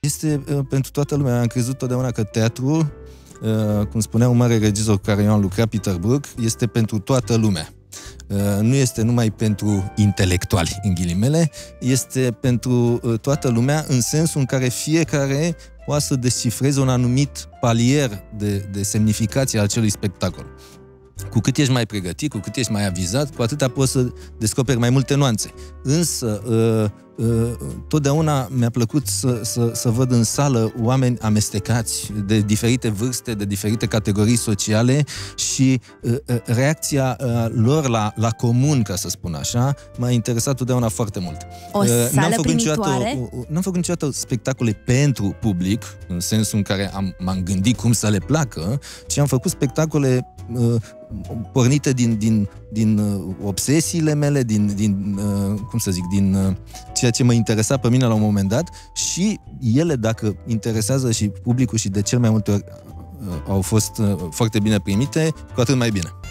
Este pentru toată lumea. Am crezut totdeauna că teatru, cum spunea un mare regizor cu care eu am lucrat, Peter Brook, este pentru toată lumea. Nu este numai pentru intelectuali, în ghilimele, este pentru toată lumea, în sensul în care fiecare poate să descifreze un anumit palier de semnificație al acelui spectacol. Cu cât ești mai pregătit, cu cât ești mai avizat, cu atâta poți să descoperi mai multe nuanțe. Însă, totdeauna mi-a plăcut să văd în sală oameni amestecați de diferite vârste, de diferite categorii sociale și reacția lor la comun, ca să spun așa, m-a interesat totdeauna foarte mult. O sală primitoare? N-am făcut niciodată spectacole pentru public, în sensul în care m-am gândit cum să le placă, ci am făcut spectacole pornite din obsesiile mele, cum să zic, din ceea ce mă interesa pe mine la un moment dat și ele, dacă interesează și publicul și de cel mai multe ori au fost foarte bine primite, cu atât mai bine.